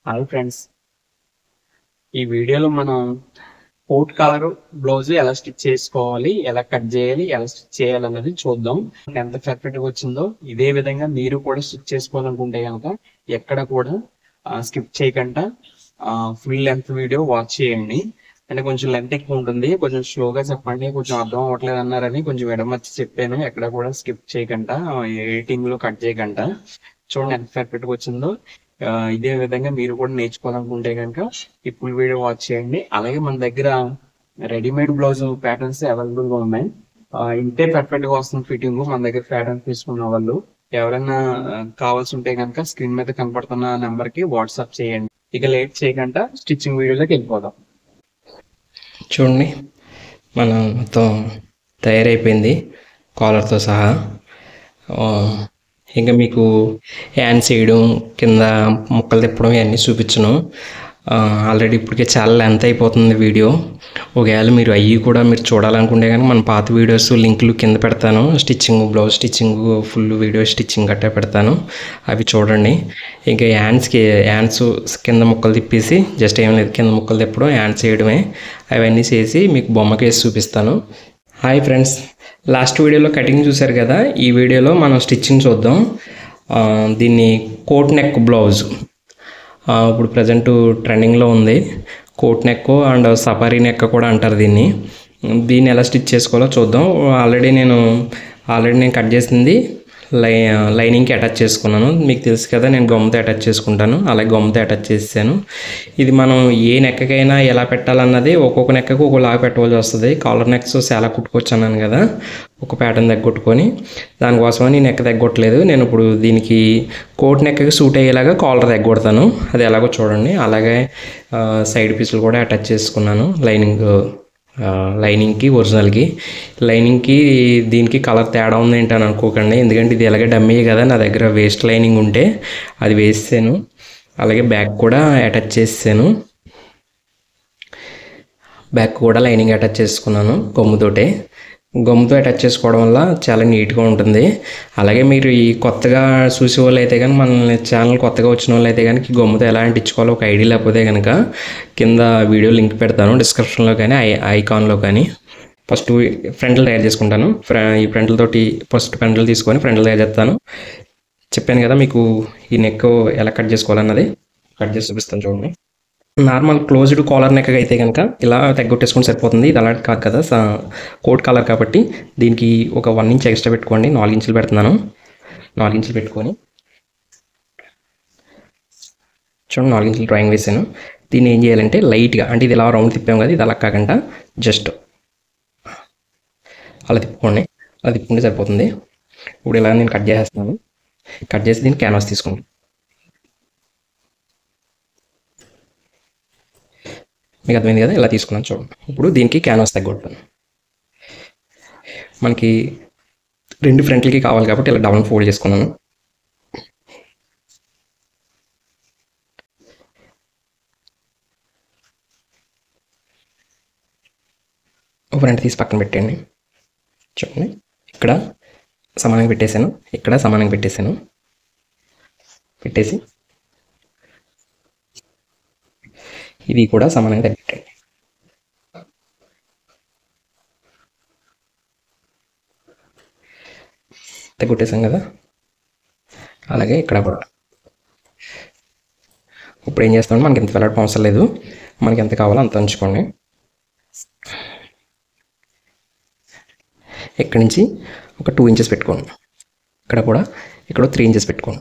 Hi friends, ఈ వీడియోలో మనం కోట్ కలర్ బ్లౌజ్ ఎలా స్టిచ్ చేసుకోవాలి, ఎలా కట్ చేయాలి, ఎలా స్టిచ్ చేయాలి అన్నది చూద్దాం. ఎంత పర్ఫెక్ట్ గా వచ్చిందో ఇదే విధంగా మీరు కూడా స్టిచ్ చేసుకోవాలనుకుంటే కనుక ఎక్కడ కూడా స్కిప్ చేయకుండా ఫుల్ లెంత్ వీడియో వాచ్ చేయండి. అంటే కొంచెం లెంత్ ఎక్కువ ఉంటుంది, కొంచెం స్లోగా చెప్పండి, కొంచెం అర్థం అవ్వట్లేదు అన్నారని కొంచెం ఎడమర్చి చెప్పాను. ఎక్కడ కూడా స్కిప్ చేయకుండా ఎడిటింగ్ లో కట్ చేయకుండా చూడండి ఎంత పర్ఫెక్ట్ గా వచ్చిందో. ఇదే విధంగా మీరు కూడా నేర్చుకోవాలనుకుంటే కనుక ఈ ఫుల్ వీడియో వాచ్ చేయండి. అలాగే మన దగ్గర రెడీమేడ్ బ్లౌజ్ ప్యాటర్న్స్ అవైలబుల్ గా ఉన్నాయి. ఇంతే పర్ఫెక్ట్ గా వస్తుంది ఫిట్టింగ్. మన దగ్గర ప్యాటర్న్ తీసుకున్న వాళ్ళు ఎవరైనా కావాల్సి ఉంటే కనుక స్క్రీన్ మీద కనపడుతున్న నెంబర్ కి వాట్సాప్ చేయండి. ఇక లేట్ చేయకుండా స్టిచ్చింగ్ వీడియోలోకి వెళ్ళిపోదాం. చూడండి, మన మొత్తం తయారైపోయింది కాలర్తో సహా. ఇంకా మీకు హ్యాండ్స్ వేయడం, కింద ముక్కలు తిప్పడం ఇవన్నీ చూపించను. ఆల్రెడీ ఇప్పటికే చాలా లెంత్ అయిపోతుంది వీడియో. ఒకవేళ మీరు అవి కూడా మీరు చూడాలనుకుంటే కానీ మన పాత వీడియోస్ లింకులు కింద పెడతాను. Stitching, blouse stitching, full video stitching గట్టా పెడతాను, అవి చూడండి. ఇంకా హ్యాండ్స్ కింద ముక్కలు తిప్పేసి జస్ట్ ఏం లేదు, కింద ముక్కలు తిప్పడం, హ్యాండ్స్ వేయడమే. అవన్నీ చేసి మీకు బొమ్మకి వేసి చూపిస్తాను. హాయ్ ఫ్రెండ్స్, లాస్ట్ వీడియోలో కటింగ్ చూశారు కదా, ఈ వీడియోలో మనం స్టిచ్చింగ్ చూద్దాం. దీన్ని కోట్ నెక్ బ్లౌజ్ ఇప్పుడు ప్రజెంట్ ట్రెండింగ్లో ఉంది. Coat neck and safari neck కూడా అంటారు దీన్ని ఎలా స్టిచ్ చేసుకోవాలో చూద్దాం. ఆల్రెడీ నేను కట్ చేసింది లైనింగ్కి అటాచ్ చేసుకున్నాను. మీకు తెలుసు కదా, నేను గమ్ముతో అటాచ్ చేసుకుంటాను. అలాగే గమ్ముతో అటాచ్ చేసాను. ఇది మనం ఏ నెక్కకైనా ఎలా పెట్టాలన్నది ఒక్కొక్క నెక్కకు ఒకలాగా పెట్టవలసి వస్తుంది. కాలర్ నెక్స్ చాలా కుట్టుకోవచ్చు అన్నాను కదా, ఒక ప్యాటర్న్ తగ్గొట్టుకొని. దానికోసమని నెక్క తగ్గొట్టలేదు. నేను ఇప్పుడు దీనికి కోట్ నెక్కకి సూట్ అయ్యేలాగా కాలర్ తగ్గొడతాను. అది ఎలాగో చూడండి. అలాగే సైడ్ పీసులు కూడా అటాచ్ చేసుకున్నాను. లైనింగ్కి ఒరిజినల్కి దీనికి కలర్ తేడా ఉంది ఏంటని అనుకోకండి. ఎందుకంటే ఇది ఎలాగే డమ్మీ కదా, నా దగ్గర వేస్ట్ లైనింగ్ ఉంటే అది వేసాను. అలాగే బ్యాక్ కూడా అటాచ్ చేసాను. బ్యాక్ కూడా లైనింగ్ అటాచ్ చేసుకున్నాను గమ్ముతో అటాచ్ చేసుకోవడం వల్ల చాలా నీట్గా ఉంటుంది. అలాగే మీరు ఈ కొత్తగా చూసే వాళ్ళు అయితే కానీ, మన ఛానల్ కొత్తగా వచ్చిన వాళ్ళు అయితే కనుక గమ్ముతో ఎలా అంటించుకోవాలో ఒక ఐడియా లేకపోతే కనుక కింద వీడియో లింక్ పెడతాను, డిస్క్రిప్షన్లో కానీ ఐకాన్లో కానీ. ఫస్ట్ ఫ్రంట్లు తయారు చేసుకుంటాను. ఈ ఫ్రంట్లతోటి ఫస్ట్ ఫ్రంట్లు తీసుకొని ఫ్రంట్లు తయారు చేస్తాను. చెప్పాను కదా మీకు ఈ నెక్ ఎలా కట్ చేసుకోవాలన్నది, కట్ చేసి చూపిస్తాను చూడండి. నార్మల్ క్లోజ్డ్ కాలర్ నెక్ అయితే కనుక ఇలా తగ్గొట్టేసుకొని సరిపోతుంది. ఇది అలా కాదు కదా, కోట్ కాలర్ కాబట్టి దీనికి ఒక 1 ఇంచ్ ఎక్స్ట్రా పెట్టుకోండి. 4 ఇంచులు పెడుతున్నాను. 4 ఇంచులు పెట్టుకొని చూడండి, 4 ఇంచులు డ్రాయింగ్ వేసాను. దీన్ని ఏం చేయాలంటే లైట్గా, అంటే ఇది ఇలా రౌండ్ తిప్పాము కదా, ఇది అలా కాకుండా జస్ట్ అలా తిప్పుకోండి. అలా తిప్పుకుంటే సరిపోతుంది. ఇప్పుడు ఇలా నేను కట్ చేసేస్తున్నాను. కట్ చేసి దీన్ని క్యాన్వాస్ తీసుకోండి. మీకు అర్థమైంది కదా, ఇలా తీసుకున్నాను చూడండి. ఇప్పుడు దీనికి క్యాన్వాస్ తగ్గొట్టాను. మనకి 2 ఫ్రంట్లకి కావాలి కాబట్టి ఇలా డౌన్ ఫోల్డ్ చేసుకున్నాను. ఒక ఫ్రంట్ తీసి పక్కన పెట్టండి. చూడండి, ఇక్కడ సమానంగా పెట్టేశాను, ఇక్కడ సమానంగా పెట్టేశాను. పెట్టేసి ఇది కూడా సమానంగా తగ్గిపెట్టండి. తగ్గుట్టేసాం కదా, అలాగే ఇక్కడ కూడా. ఇప్పుడు ఏం చేస్తామంటే మనకి ఎంత వెళ్ళడం అవసరం లేదు, మనకి ఎంత కావాలో అంత ఉంచుకోండి. ఇక్కడి నుంచి ఒక 2 ఇంచెస్ పెట్టుకోండి. ఇక్కడ 3 ఇంచెస్ పెట్టుకోండి.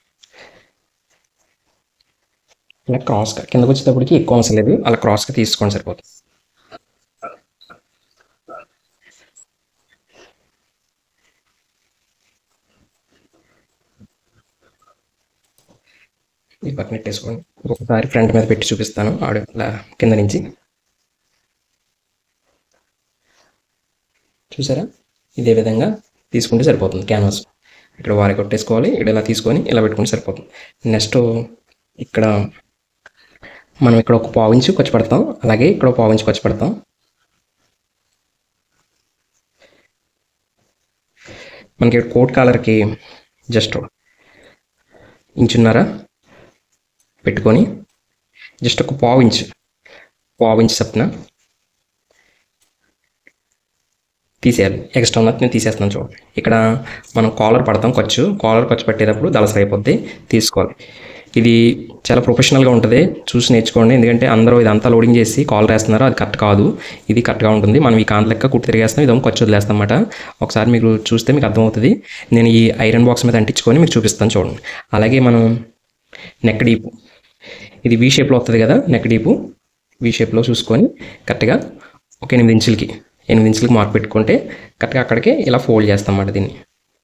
ఇలా క్రాస్గా కిందకు వచ్చేటప్పటికి ఎక్కువ అవసరం లేదు, అలా క్రాస్గా తీసుకోండి సరిపోతుంది. ఈ పక్కన పెట్టేసుకోండి. ఒకసారి ఫ్రంట్ మీద పెట్టి చూపిస్తాను కింద నుంచి. చూసారా, ఇదే విధంగా తీసుకుంటే సరిపోతుంది. క్యాన్వాస్ ఇక్కడ వారి కొట్టేసుకోవాలి. ఇక్కడ ఇలా తీసుకొని ఇలా పెట్టుకుంటే సరిపోతుంది. నెక్స్ట్ ఇక్కడ మనం ఇక్కడ ఒక 1/4 ఇంచు ఖర్చు పెడతాం, అలాగే ఇక్కడ ఒక 1/4 ఇంచు ఖర్చు పెడతాం. మనకి కోట్ కాలర్కి జస్ట్ 1.5 ఇంచ్ పెట్టుకొని జస్ట్ ఒక పావు ఇంచ్ చప్పున తీసేయాలి. ఎక్స్ట్రా ఉన్నది నేను తీసేస్తున్నాను చూడండి. ఇక్కడ మనం కాలర్ పడతాం, కాలర్ ఖర్చు పెట్టేటప్పుడు దళసరి అయిపోద్ది, తీసుకోవాలి. ఇది చాలా ప్రొఫెషనల్గా ఉంటుంది, చూసి నేర్చుకోండి. ఎందుకంటే అందరూ ఇదంతా లోడింగ్ చేసి కాలర్ వేస్తున్నారు, అది కరెక్ట్ కాదు. ఇది కరెక్ట్గా ఉంటుంది. మనం ఈ కాంత లెక్క కుట్టి తిరిగేస్తాం, ఇదేమో ఖర్చు వదిలేస్తాం అన్నమాట. ఒకసారి మీకు చూస్తే మీకు అర్థమవుతుంది. నేను ఈ ఐరన్ బాక్స్ మీద అంటించుకొని మీకు చూపిస్తాను చూడండి. అలాగే మనం నెక్ డీపు, ఇది వీ షేప్లో వస్తుంది కదా, నెక్ డీపు వీ షేప్లో చూసుకొని కరెక్ట్గా ఒక 8 ఇంచులకి మార్క్ పెట్టుకుంటే కరెక్ట్గా అక్కడికి ఇలా ఫోల్డ్ చేస్తాం అన్నమాట. దీన్ని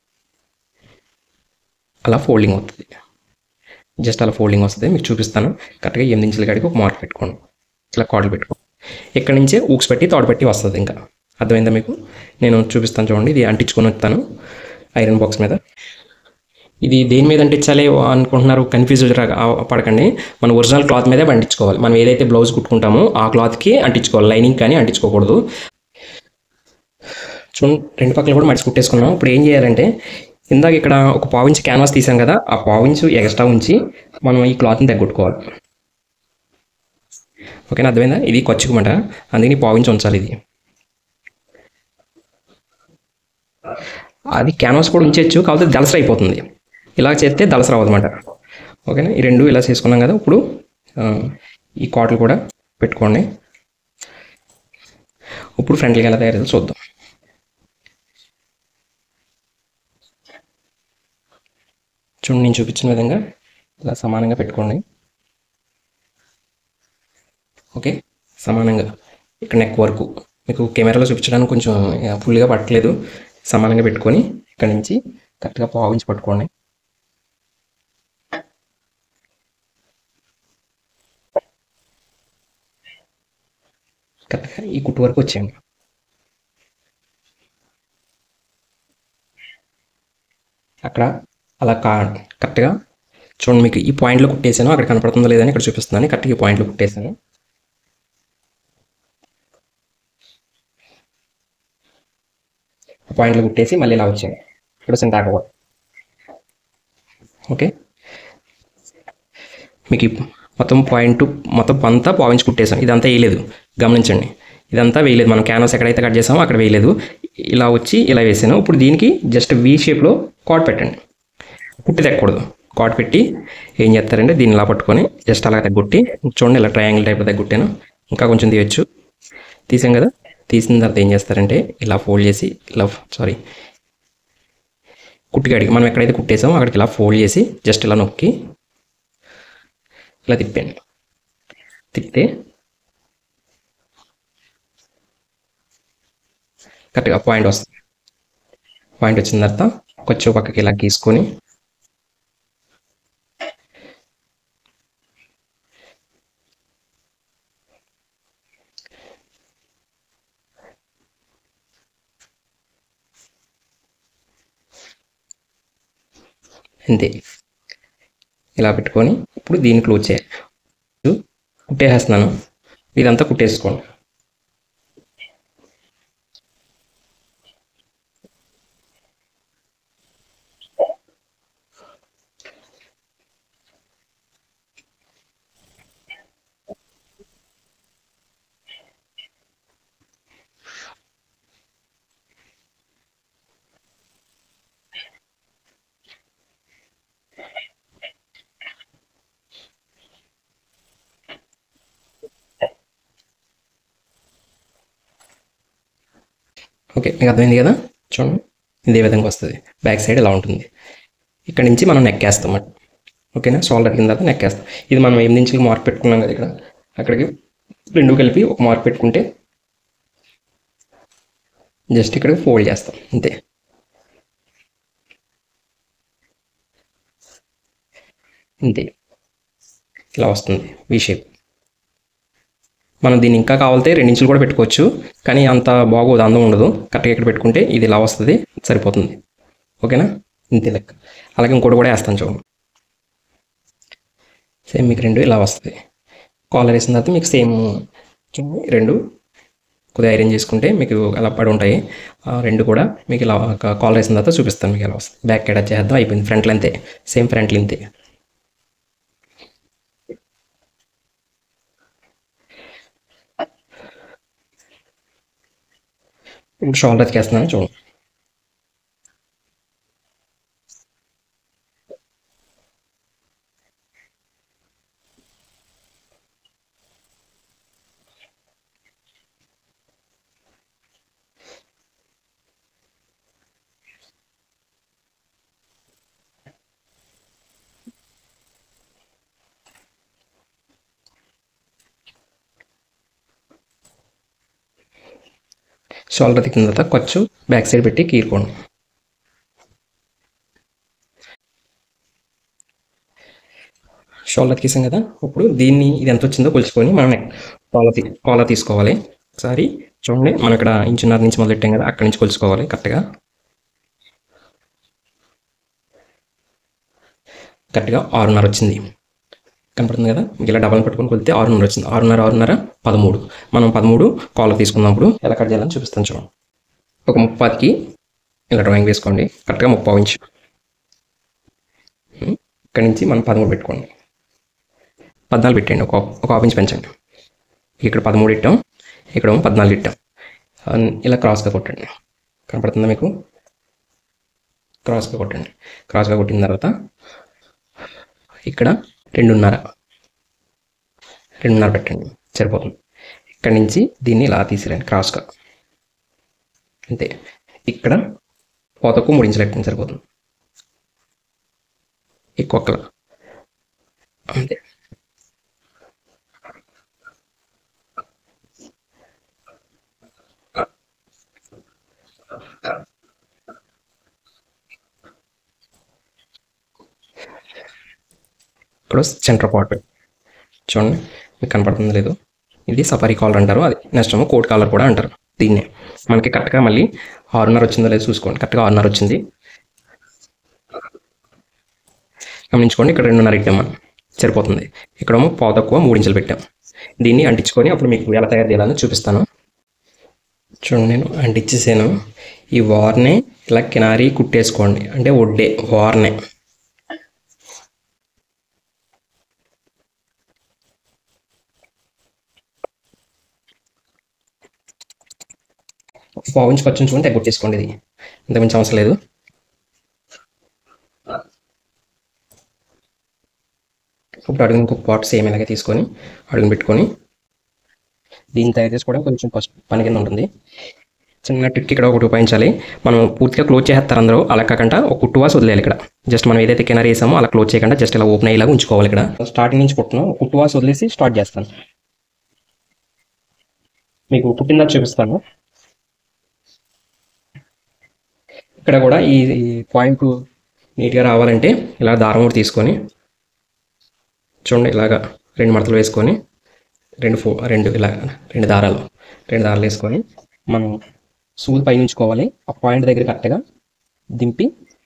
అలా ఫోల్డింగ్ అవుతుంది, జస్ట్ అలా ఫోల్డింగ్ వస్తుంది. మీకు చూపిస్తాను. కరెక్ట్గా 8 ఇంచుల కాడికి ఒక మార్క్ పెట్టుకోండి, ఇలా కాడలు పెట్టుకోండి. ఇక్కడ నుంచే ఊక్స్ పెట్టి తాడు పెట్టి వస్తుంది. ఇంకా అర్థమైందా మీకు? నేను చూపిస్తాను చూడండి. ఇది అంటించుకొని వస్తాను ఐరన్ బాక్స్ మీద. ఇది దేని మీద అంటించాలి అనుకుంటున్నారు, కన్ఫ్యూజ్ పడకండి. మన ఒరిజినల్ క్లాత్ మీదే అంటించుకోవాలి. మనం ఏదైతే బ్లౌజ్ కుట్టుకుంటామో ఆ క్లాత్కి అంటించుకోవాలి, లైనింగ్ కానీ అంటించుకోకూడదు. చూడండి, 2 పక్కల కూడా మడిచి కుట్టేసుకున్నాం. ఇప్పుడు ఏం చేయాలంటే, ఇందాక ఇక్కడ ఒక పావు ఇంచు క్యాన్వాస్ తీసాం కదా, ఆ పావు ఇంచు ఎక్స్ట్రా ఉంచి మనం ఈ క్లాత్ని తగ్గొట్టుకోవాలి. ఓకేనా, అర్థమైందా? ఇది ఖర్చుకుమాట, అందుకని పావు ఇంచు ఉంచాలి. ఇది అది క్యాన్వాస్ కూడా ఉంచవచ్చు, కాకపోతే దళసరి అయిపోతుంది. ఇలా చేస్తే దళసరి అవ్వదన్నమాట. ఓకేనా, ఈ 2 ఇలా చేసుకున్నాం కదా. ఇప్పుడు ఈ కాటలు కూడా పెట్టుకోండి. ఇప్పుడు ఫ్రంట్కి ఎలా తయారు చూద్దాం. చూడండి, నేను చూపించిన విధంగా ఇలా సమానంగా పెట్టుకోండి. ఓకే, సమానంగా ఇక్కడ నెక్ వరకు మీకు కెమెరాలో చూపించడానికి కొంచెం ఫుల్గా పట్టలేదు. సమానంగా పెట్టుకొని ఇక్కడ నుంచి కరెక్ట్గా పావు ఇంచు పట్టుకోండి. కరెక్ట్గా ఈ కుట్టు వరకు వచ్చేయండి. అక్కడ అలా కరెక్ట్గా చూడండి. మీకు ఈ పాయింట్లో కుట్టేసాను, అక్కడ కనపడుతుందో లేదని ఇక్కడ చూపిస్తున్నాను. కరెక్ట్గా ఈ పాయింట్లో కుట్టేసాను. పాయింట్లో కుట్టేసి మళ్ళీ ఇలా వచ్చాను. ఇప్పుడు సింతాక. ఓకే, మీకు మొత్తం అంతా పావించి కుట్టేసాం. ఇదంతా వేయలేదు, గమనించండి. ఇదంతా వేయలేదు, మనం క్యాన్వాస్ ఎక్కడైతే కట్ చేసామో అక్కడ వేయలేదు. ఇలా వచ్చి ఇలా వేసాను. ఇప్పుడు దీనికి జస్ట్ వీ షేప్లో కాట్ పెట్టండి, కుట్టి తెక్కకూడదు. కాట్ పెట్టి ఏం చేస్తారంటే దీన్ని ఇలా పట్టుకొని జస్ట్ అలా తగ్గొట్టి చూడండి, ఇలా ట్రయాంగిల్ టైప్లో తగ్గొట్టాను. ఇంకా కొంచెం తీయచ్చు. తీసాం కదా, తీసిన తర్వాత ఏం చేస్తారంటే ఇలా ఫోల్డ్ చేసి కుట్టికాడికి మనం ఎక్కడైతే కుట్టేసామో అక్కడికి ఇలా ఫోల్డ్ చేసి జస్ట్ ఇలా నొక్కి ఇలా తిప్పాను. తిప్పితే కరెక్ట్గా పాయింట్ వస్తుంది. పాయింట్ వచ్చిన తర్వాత కొంచెం పక్కకి ఇలా గీసుకొని అంతే ఇలా పెట్టుకొని ఇప్పుడు దీన్ని క్లోజ్ చేయాలి. కుట్టేసేస్తున్నాను, ఇదంతా కుట్టేసుకోండి. ఓకే, మీకు అర్థమైంది కదా. చూడండి, ఇదే విధంగా వస్తుంది. బ్యాక్ సైడ్ ఇలా ఉంటుంది. ఇక్కడ నుంచి మనం నెక్కేస్తాం అన్నమాట. ఓకేనా, షోల్డర్ కింద నెక్కేస్తాం. ఇది మనం 8 ఇంచులకి మార్క్ పెట్టుకున్నాం కదా, ఇక్కడ అక్కడికి 2 కలిపి ఒక మార్క్ పెట్టుకుంటే జస్ట్ ఇక్కడికి ఫోల్డ్ చేస్తాం అంతే. అంతే ఇలా వస్తుంది వీ షేప్. మనం దీన్ని ఇంకా కావాలితే 2 ఇంచులు కూడా పెట్టుకోవచ్చు, కానీ అంత బాగోదు, అందం ఉండదు. కరెక్ట్గా ఇక్కడ పెట్టుకుంటే ఇది ఇలా వస్తుంది, సరిపోతుంది. ఓకేనా, ఇంతే లెక్క. అలాగే ఇంకోటి కూడా వేస్తాను చూడండి. సేమ్ మీకు 2 ఇలా వస్తుంది. కాలర్ వేసిన తర్వాత మీకు సేమ్ 2 కొద్దిగా ఐరన్ చేసుకుంటే మీకు అలా పడి ఉంటాయి. 2 కూడా మీకు ఇలా కాలర్ వేసిన తర్వాత చూపిస్తాను మీకు ఎలా వస్తుంది. బ్యాక్ అటాచ్ చేద్దాం, అయిపోయింది. ఫ్రంట్లో అంతే, సేమ్ ఫ్రంట్లో ఇంతే. ఇప్పుడు షోల్డర్ ఎతికేస్తున్నాను చూడండి. షోల్డర్ ఎతికిన తర్వాత కొంచెం బ్యాక్ సైడ్ పెట్టి గీరుకోండి. షోల్డర్ ఎతికేసాం కదా, ఇప్పుడు దీన్ని ఇది ఎంత వచ్చిందో కొలుచుకొని మనం కాలర్ తీసుకోవాలి. ఒకసారి చూడండి, మనం ఇక్కడ ఇంచున్నర నుంచి మొదలెట్టాం కదా, అక్కడి నుంచి కొలుచుకోవాలి కరెక్ట్గా. కరెక్ట్గా 6:30 వచ్చింది కనపడుతుంది కదా. ఇలా డబల్ పెట్టుకొని కొలితే 6:30 వచ్చింది. 6:30 13. మనం 13 కాలర్ తీసుకున్నప్పుడు ఎలా కట్ చేయాలని చూపిస్తాను చూడండి. ఒక 30కి ఇలా డ్రాయింగ్ వేసుకోండి. కరెక్ట్గా 30 ఇంచు. ఇక్కడి నుంచి మనం 13 పెట్టుకోండి. 14 పెట్టండి. ఒక హాఫ్ ఇంచ్ పెంచండి. ఇక్కడ 13 ఇట్టాం, ఇక్కడ 14 ఇట్టాం. ఇలా క్రాస్గా కొట్టండి. కనపడుతుందా మీకు? క్రాస్గా కొట్టండి. క్రాస్గా కొట్టిన తర్వాత ఇక్కడ 2:30 పెట్టండి, సరిపోతుంది. ఇక్కడి నుంచి దీన్ని ఇలా తీసిరండి క్రాస్గా, అంతే. ఇక్కడ పోతకు 3 ఇంచులు పెట్టండి, సరిపోతుంది. ఇంకొకలా అంతే. ఇక్కడ సెంటర్ పార్ట్ చూడండి, మీకు కనపడుతుంది లేదు? ఇది సఫారీ కాలర్ అంటారు. అది నెక్స్ట్ ఏమో కోట్ కాలర్ కూడా అంటారు దీన్నే. మనకి కరెక్ట్గా మళ్ళీ 6:30 వచ్చిందో లేదో చూసుకోండి. కరెక్ట్గా 6:30 వచ్చింది గమనించుకోండి. ఇక్కడ 2:30 ఇట్టాం మనం, సరిపోతుంది. ఇక్కడేమో పావు తక్కువ 3 ఇంచులు పెట్టాం. దీన్ని అంటించుకొని అప్పుడు మీకు ఎలా తయారు చేయాలని చూపిస్తాను. చూడండి, నేను అంటించేసాను. ఈ వార్నే ఇలా కినారీ కుట్టేసుకోండి, అంటే ఒడ్డే వార్నే. పావు ఇంచు ఖర్చు ఉంచుకొని తగ్గొట్టేసుకోండి. ఇది ఇంత మంచి అవసరం లేదు. ఇప్పుడు అడుగుని ఇంకొక పాట్ సేమ్ ఇలాగే తీసుకొని అడుగుని పెట్టుకొని దీన్ని తయారు చేసుకోవడం కొంచెం పని కింద ఉంటుంది. చిన్న ట్రిక్ ఇక్కడ ఒకటి ఉపయోగించాలి. మనం పూర్తిగా క్లోజ్ చేస్తారు అందరూ, అలా కాకుండా ఒక కుట్టువాసి వదిలేయాలి. ఇక్కడ జస్ట్ మనం ఏదైతే కింద వేసామో అలా క్లోజ్ చేయకుండా జస్ట్ ఇలా ఓపెన్ అయ్యేలాగా ఉంచుకోవాలి. ఇక్కడ స్టార్టింగ్ నుంచి కుట్టును కుట్టువాసి వదిలేసి స్టార్ట్ చేస్తాను. మీకు పుట్టిందా చూపిస్తాను. ఇక్కడ కూడా ఈ పాయింట్ నీట్గా రావాలంటే ఇలా దారం కూడా తీసుకొని చూడండి, ఇలాగా 2 మడతలు వేసుకొని రెండు దారాలు వేసుకొని మనం సూది పైన ఉంచుకోవాలి. ఆ పాయింట్ దగ్గర కరెక్ట్గా దింపి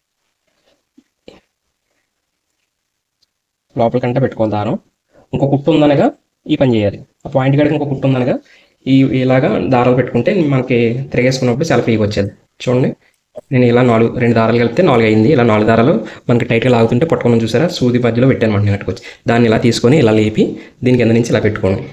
లోపలికంటే పెట్టుకోవాలి దారం. ఇంకో కుట్టు ఉందనగా ఈ పని చేయాలి. ఆ పాయింట్ కాడికి ఇంకో కుట్టు ఉందనగా ఇలాగా దారాలు పెట్టుకుంటే మనకి తిరిగేసుకున్నప్పుడు చాలా ఫ్రీగా వచ్చేది. చూడండి, నేను ఇలా 2 దారాలు కలిపితే 4 అయింది. ఇలా 4 దారాలు మనకి టైట్గా లాగుతుంటే పట్టుకున్నాను చూసారా, సూది మధ్యలో పెట్టాను నేను అట్టుకొచ్చి. దాన్ని ఇలా తీసుకొని ఇలా లేపి దీని కింద నుంచి ఇలా పెట్టుకోండి.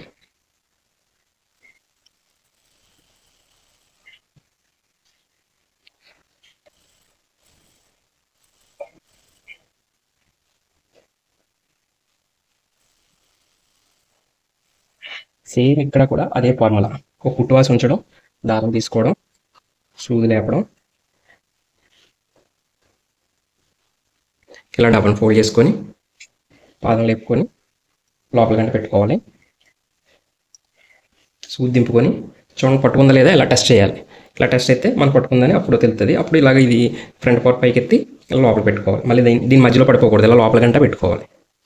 సేమ్ ఇక్కడ కూడా అదే ఫార్ములా. ఒక కుట్టువాసి ఉంచడం, దారం తీసుకోవడం, సూది లేపడం, ఇలా డబల్ ఫోల్డ్ చేసుకొని పాదం లేపుకొని లోపల గంట పెట్టుకోవాలి. సూది దింపుకొని చూడండి పట్టుకుందా లేదా ఇలా టెస్ట్ చేయాలి. ఇలా టెస్ట్ అయితే మనం పట్టుకుందని అప్పుడు తెలుస్తుంది. అప్పుడు ఇలాగ ఇది ఫ్రంట్ పార్ట్ పైకి ఎత్తి ఇలా లోపల పెట్టుకోవాలి. మళ్ళీ దీని మధ్యలో పడిపోకూడదు, ఇలా లోపల గంట పెట్టుకోవాలి.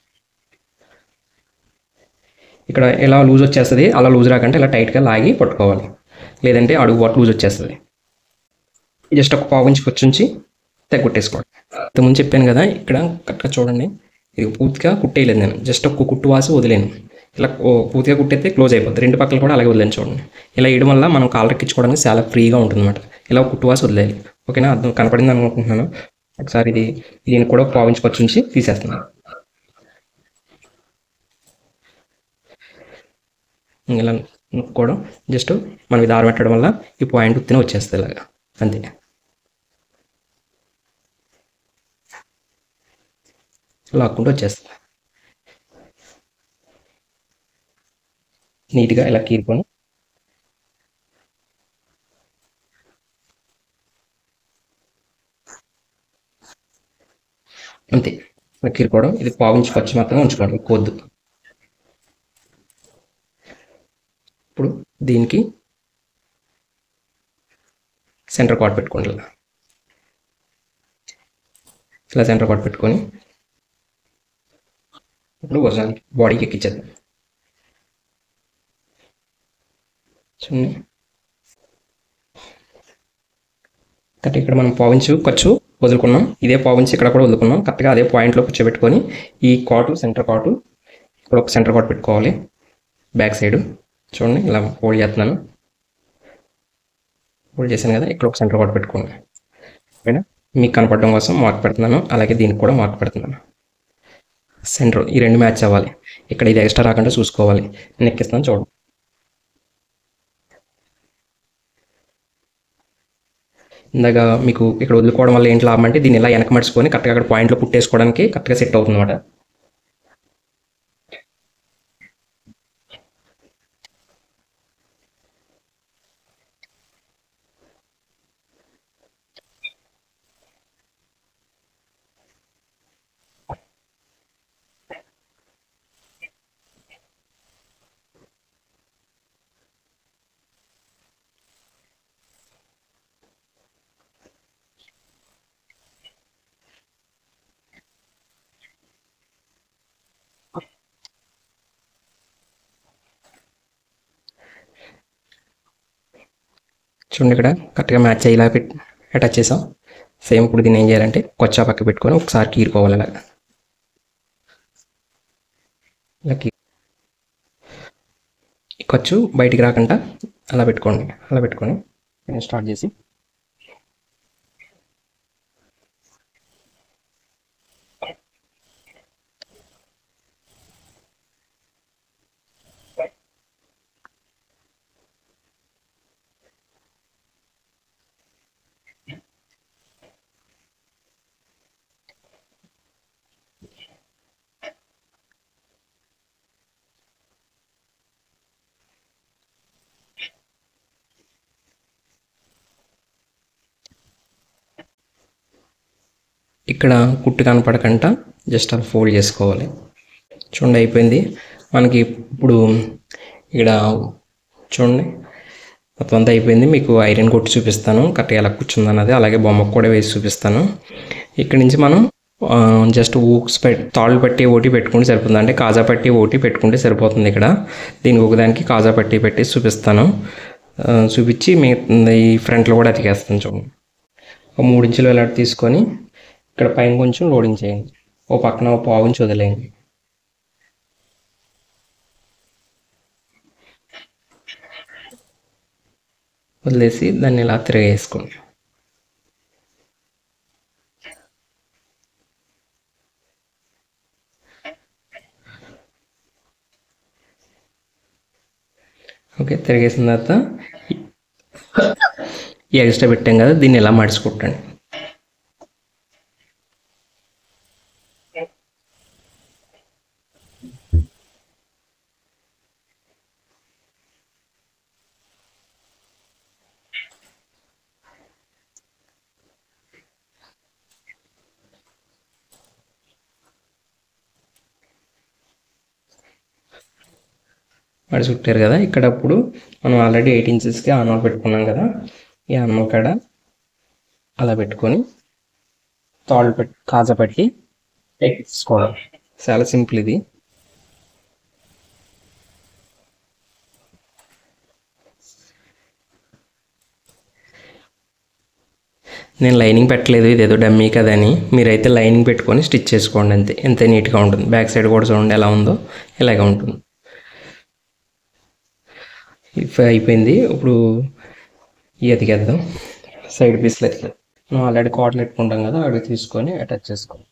ఇక్కడ ఎలా లూజ్ వచ్చేస్తుంది, అలా లూజ్ రాకంటే ఇలా టైట్గా లాగి పట్టుకోవాలి, లేదంటే అడుగు వాట్ లూజ్ వచ్చేస్తుంది. జస్ట్ ఒక పావు ఇంచుకి వచ్చి తెగొట్టేసుకోండి. ఇంతకుముందు చెప్పాను కదా, ఇక్కడ కరెక్ట్గా చూడండి, ఇది పూర్తిగా కుట్టేయలేదు నేను, జస్ట్ ఒక కుట్టు వాసి వదిలేను. ఇలా పూర్తిగా కుట్టేస్తే క్లోజ్ అయిపోతుంది. 2 పక్కలు కూడా అలాగే వదిలేను చూడండి. ఇలా వేయడం వల్ల మనం కాలర్ ఎక్కించుకోవడానికి చాలా ఫ్రీగా ఉంటుంది అనమాట. ఇలా కుట్టు వాసి వదిలేయాలి. ఓకేనా, అర్థం కనపడింది అనుకుంటున్నాను. ఒకసారి దీన్ని కూడా ఒక పావు ఇంచుకి వచ్చి తీసేస్తున్నాను. ఇలా నొక్కుకోవడం, జస్ట్ మనం ఇది ఆరబెట్టడం వల్ల ఈ పాయింట్ ఉత్తిన వచ్చేస్తుంది ఇలాగా, అంతే. లాక్కుంటూ వచ్చేస్తుంది నీట్గా ఇలా కీరుకొని. అంతే, ఇలా కీరుకోవడం. ఇది పావించి ఖర్చు మాత్రమే ఉంచుకోండి, కొద్దు. ఇప్పుడు దీనికి సెంటర్ కార్డ్ పెట్టుకోండి ఇలా సెంటర్ కార్డ్ పెట్టుకొని ఇప్పుడు ఒరిజినల్ బాడీకి ఎక్కించేద్దాం. చూడండి, కరెక్ట్ ఇక్కడ మనం పావించు ఖర్చు వదులుకున్నాం, ఇదే పావించి ఇక్కడ కూడా వదులుకున్నాం. కరెక్ట్గా అదే పాయింట్లో కూర్చోబెట్టుకొని ఈ కాటు సెంటర్ కాటు ఇక్కడ ఒక సెంటర్ కాట్ పెట్టుకోవాలి. బ్యాక్ సైడ్ చూడండి ఇలా హోల్డ్ చేస్తున్నాను, హోల్డ్ చేశాను కదా, ఇక్కడ ఒక సెంటర్ కాట్ పెట్టుకోండి. ఓకేనా, మీకు కనపడడం కోసం మార్క్ పెడుతున్నాను, అలాగే దీనికి కూడా మార్క్ పెడుతున్నాను. సెంటర్ ఈ రెండు మ్యాచ్ అవ్వాలి. ఇక్కడ ఇది ఎక్స్ట్రా రాకుండా చూసుకోవాలి. నేను ఎక్కిస్తాను చూడండి. ఇందాక మీకు ఇక్కడ వదులుకోవడం వల్ల ఏంటి లాభం అంటే దీన్ని ఇలా వెనక మడుచుకొని కరెక్ట్గా అక్కడ పాయింట్లో పుట్టేసుకోవడానికి కరెక్ట్గా సెట్ అవుతుంది అనమాట. చూడండి ఇక్కడ కరెక్ట్గా మ్యాచ్ అయ్యేలా అటాచ్ చేసాం. సేమ్ ఇప్పుడు దీన్ని ఏం చేయాలంటే కొచ్చా పక్క పెట్టుకొని ఒకసారి కీరుకోవాలి ఇలా ఈ ఖర్చు బయటికి రాకుండా అలా పెట్టుకోండి. అలా పెట్టుకొని నేను స్టార్ట్ చేసి ఇక్కడ కుట్టు కనపడకుండా జస్ట్ అలా ఫోల్డ్ చేసుకోవాలి. చూడండి అయిపోయింది మనకి. ఇప్పుడు ఇక్కడ చూడండి మొత్తం అంతా అయిపోయింది. మీకు ఐరన్ కొట్టి చూపిస్తాను కరెక్ట్గా ఎలా కూర్చుందన్నది, అలాగే బొమ్మకు కూడా వేసి చూపిస్తాను. ఇక్కడ నుంచి మనం జస్ట్ ఊక్స్ తాళ్ళు పట్టి ఓటి పెట్టుకుంటే సరిపోతుంది, అంటే కాజా పట్టి ఓటి పెట్టుకుంటే సరిపోతుంది. ఇక్కడ దీనికి ఒకదానికి కాజా పట్టి పెట్టి చూపిస్తాను. చూపించి మీ ఈ ఫ్రంట్లో కూడా అతికేస్తాను. చూడండి, ఒక 3 ఇంచులు వెలాడు తీసుకొని ఇక్కడ పైన కొంచెం లోడింగ్ చేయండి, ఓ పక్కన ఓ పావు ఇంచు వదిలేయండి. వదిలేసి దాన్ని ఇలా తిరగేసుకోండి. ఓకే, తిరిగేసిన తర్వాత ఈ ఎక్స్ట్రా పెట్టాం కదా దీన్ని ఇలా మడుచుకుంటండి. మడి చుట్టారు కదా, ఇక్కడ అప్పుడు మనం ఆల్రెడీ 8 ఇంచెస్కి ఆనవాల్ పెట్టుకున్నాం కదా, ఈ ఆనవాల్ కాడ అలా పెట్టుకొని తాళ్ళు పెట్టి కాజా పట్టి ఎక్కించుకోవడం. చాలా సింపుల్ ఇది. నేను లైనింగ్ పెట్టలేదు, ఇదేదో డమ్మీ కదా అని. మీరైతే లైనింగ్ పెట్టుకొని స్టిచ్ చేసుకోండి, అంతే. ఎంత నీట్గా ఉంటుంది. బ్యాక్ సైడ్ కూడా చూడండి ఎలా ఉందో, ఇలాగే ఉంటుంది. ఇఫ్ అయిపోయింది. ఇప్పుడు ఈ అతికేద్దాం, సైడ్ పీస్లు ఎత్తులేదు. మనం ఆల్రెడీ కాటన్ పెట్టుకుంటాం కదా, అవి తీసుకొని అటాచ్ చేసుకోండి.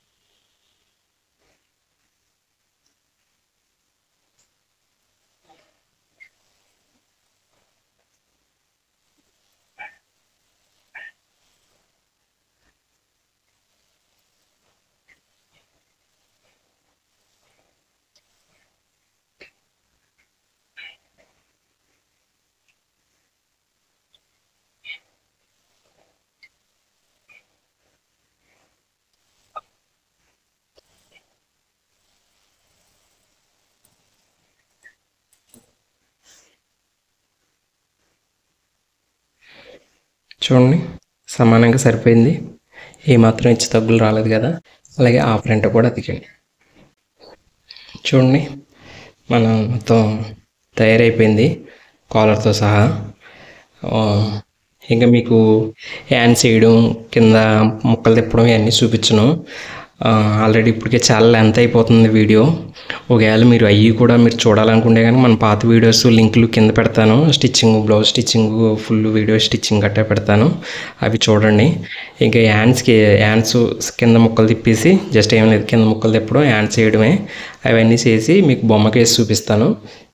చూడండి సమానంగా సరిపోయింది, ఏమాత్రం హెచ్చు తగ్గులు రాలేదు కదా. అలాగే ఆ ఫ్రంట్ కూడా అతికండి. చూడండి మన మొత్తం తయారైపోయింది కాలర్తో సహా. ఇంకా మీకు హ్యాండ్స్ వేయడం, కింద ముక్కలు తిప్పడం ఇవన్నీ చూపించను. ఆల్రెడీ ఇప్పటికే చాలా లెంత్ అయిపోతుంది వీడియో. ఒకవేళ మీరు అవి కూడా మీరు చూడాలనుకుంటే కనుక మన పాత వీడియోస్ లింకులు కింద పెడతాను. Stitching, blouse stitching, full video stitching గట్టా పెడతాను, అవి చూడండి. ఇంకా హ్యాండ్స్ కింద ముక్కలు తిప్పేసి జస్ట్ ఏం లేదు, కింద ముక్కలు తిప్పడం, హ్యాండ్స్ వేయడమే, అవన్నీ చేసి మీకు బొమ్మకేసి చూపిస్తాను.